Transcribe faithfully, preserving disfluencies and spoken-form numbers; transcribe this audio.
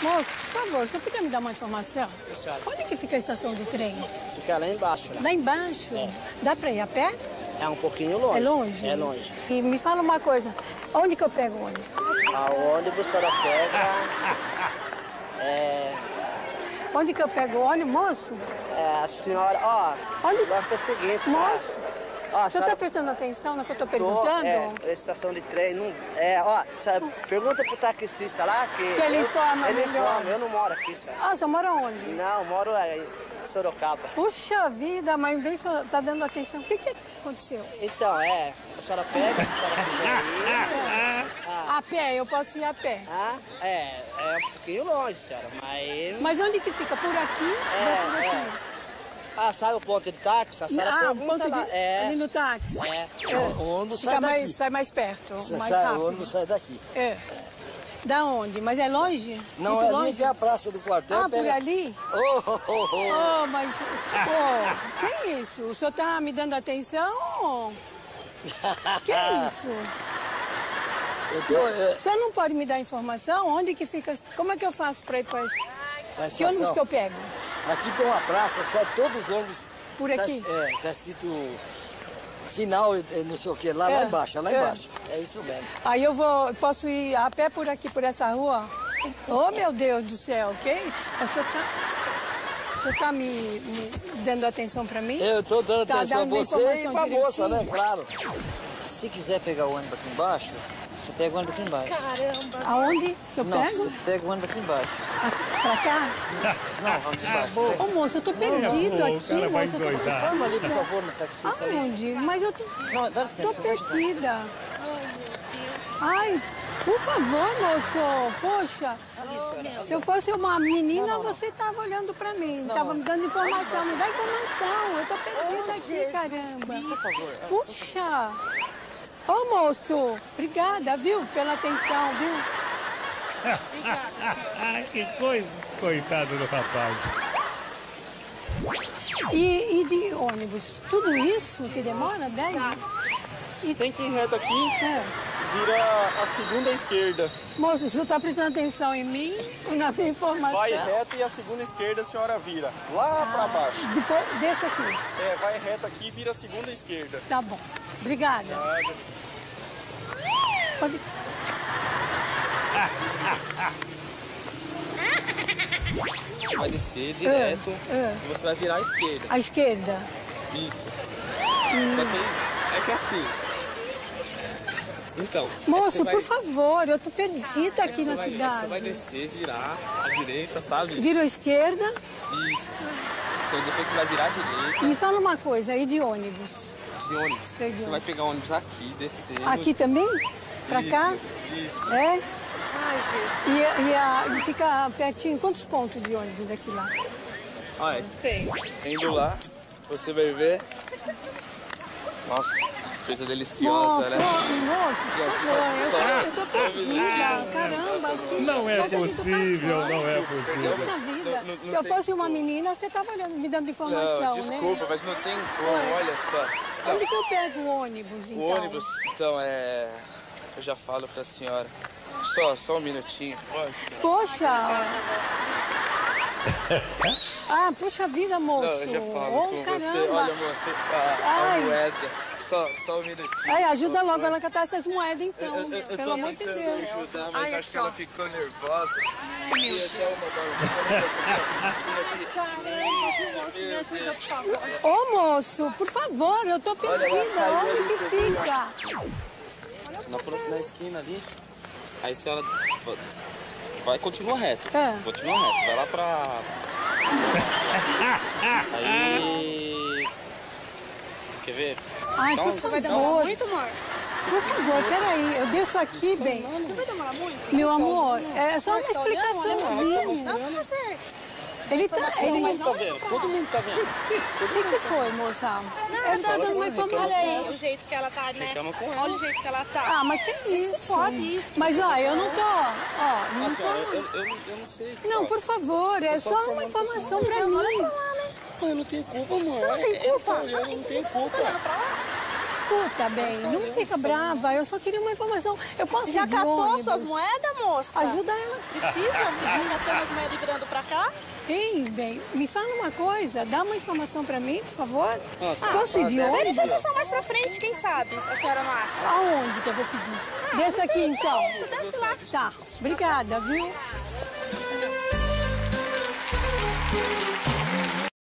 Moço, por favor, você podia me dar uma informação? Sim, senhora. Onde que fica a estação do trem? Fica lá embaixo. Lá, lá embaixo? É. Dá pra ir a pé? É um pouquinho longe. É longe? É longe. E me fala uma coisa, onde que eu pego o ônibus? A ônibus a senhora pega... É... Onde que eu pego o ônibus, moço? É, a senhora... Ó, Onde? o negócio é o seguinte... Moço, ó, a você senhora... tá prestando atenção no que eu tô Tô, perguntando? é, estação de trem, não... É, ó, sabe, pergunta pro taxista lá que... Que ele eu, informa Ele melhor. informa, eu não moro aqui, senhora. Ah, você mora onde? Não, eu moro é, em Sorocaba. Puxa vida, mas vem só tá dando atenção. O que que aconteceu? Então, é, a senhora pega, se a senhora quiser ir... A pé, eu posso ir a pé. Ah, é, é um pouquinho longe, senhora, mas... Mas onde que fica? Por aqui? É, ou por aqui? é. Ah, sabe o ponto de táxi? A senhora Ah, pergunta ponto de... lá. É, ali no táxi. é. O ônibus sai Fica mais, daqui. sai mais perto, Você mais sai, o rápido. ônibus sai daqui. É. Da onde? Mas é longe? Não, Muito é longe? ali que é a praça do quartel. Ah, por pega... ali? Oh, oh, oh, oh. Oh, mas... Oh, que é isso? O senhor tá me dando atenção? Que é isso? Eu tô, é, O senhor não pode me dar informação? Onde que fica... Como é que eu faço para ir para... a Que ônibus estação. que eu pego? Aqui tem uma praça, sai todos os ônibus. Por Tá- aqui? é, tá escrito final, é, não sei o que, lá, É, lá embaixo, é lá é. embaixo. É isso mesmo. Aí eu vou... Posso ir a pé por aqui, por essa rua? Oh, meu Deus do céu, ok? O senhor tá... O senhor tá me, me dando atenção para mim? Eu tô dando Tá atenção a dando você e informação pra moça, direitinho? né? Claro. Se quiser pegar o ônibus aqui embaixo, você pega o ônibus aqui embaixo. Aonde eu Não, pego? você pega o ônibus aqui embaixo. Ah, pra cá? Não, vamos de baixo. Ô, moço, eu tô perdido o aqui, cara vai moço. Eu tô... endoidar. Vamos ali, por favor, no taxista ali. Aonde? Mas eu tô, Não, dá licença. tô eu vou ajudar. perdida. Ai, por favor, moço. Poxa, se eu fosse uma menina, você tava olhando pra mim. Tava me dando informação. Me dá informação. Eu tô perdida aqui, caramba. Por favor. Puxa. Ô, moço, obrigada, viu, pela atenção, viu? Que coisa. Coitado do rapaz. E, e de ônibus, tudo isso que demora dez? Tem que ir reto aqui, É. vira a segunda esquerda. Moço, o senhor tá prestando atenção em mim e na minha informação? Vai reto e a segunda esquerda a senhora vira. Lá pra baixo. Depois, deixa aqui. É, vai reto aqui e vira a segunda esquerda. Tá bom. Obrigada. Pode... Você vai descer direto é. e você vai virar à esquerda. À esquerda. Isso. Só que aí, é que assim. Então. é que Moço, você vai- por favor, eu tô perdida aqui você na vai, cidade. Você vai descer, virar à direita, sabe? Viro à esquerda. Isso. Então, depois você vai virar à direita Me fala uma coisa, aí de ônibus? de ônibus. Sei de Você onde. vai pegar o ônibus aqui, descer. Aqui também? Pra Isso, cá? Isso. É? E, e, a, e fica pertinho, quantos pontos de ônibus daqui lá? Olha, indo lá, você vai ver. Nossa, coisa deliciosa, né? Moço, por Nossa, favor, só- eu, só- tô- eu tô perdida. Caramba, que Não é falta de possível, educação. não é possível. Puxa vida, Não- não- não se eu tem fosse uma como. menina, você tava olhando, me dando informação, Não, desculpa, né? mas não tem como, olha só. Não, Onde que eu pego o ônibus, então? o ônibus, então, é... Eu já falo pra senhora. Só, só um minutinho. Poxa! Ah, puxa vida, moço. Não, eu já falo Oh, com caramba. você. Olha, moça, a, a Ai. moeda. Só, só um minutinho. Ai, ajuda logo ela a catar essas moedas, então. Eu, eu, eu Pelo tô amor de tentando Deus. ajudar, mas acho que ela ficou nervosa. E até uma Ô, moço, por favor, eu tô perdida. Onde que fica? na, próxima- na esquina ali. Aí a senhora vai, vai continua reto. É. Continua reto. Vai lá pra. Aí. Quer ver? Ai, Dá por uns- favor. dá uns- amor? Por favor, peraí, eu deixo aqui, bem. Você vai demorar muito? Meu amor, é só uma Tá olhando? explicaçãozinha. Não, você. Ele tá. Ele... Todo mundo tá vendo, todo mundo tá vendo. O que, que foi, moça? Ele tá dando uma informação. Olha aí o jeito que ela tá, né? Reclama com ela. Olha o jeito que ela tá. Ah, mas que isso? Pode isso. Mas ó, eu não tô. Ó, não Nossa, tô. eu, eu, eu, não- eu não sei. Não, Ó, por favor, é só uma informação pra mim. Eu não tenho culpa, amor. Você não tem Ela tá culpa? olhando, eu não tenho culpa. Escuta, bem, não fica brava. Eu só queria uma informação. Eu posso Já ir de catou ônibus? suas moedas, moça? Ajuda ela. Precisa vir catando as moedas e virando pra cá? Hein, bem, me fala uma coisa. Dá uma informação pra mim, por favor. Nossa, Posso ir de Dá ônibus? informação mais pra frente, quem sabe? A senhora não acha? Aonde que eu vou pedir? Deixa aqui, então. Isso, desce lá. Tá, obrigada, viu?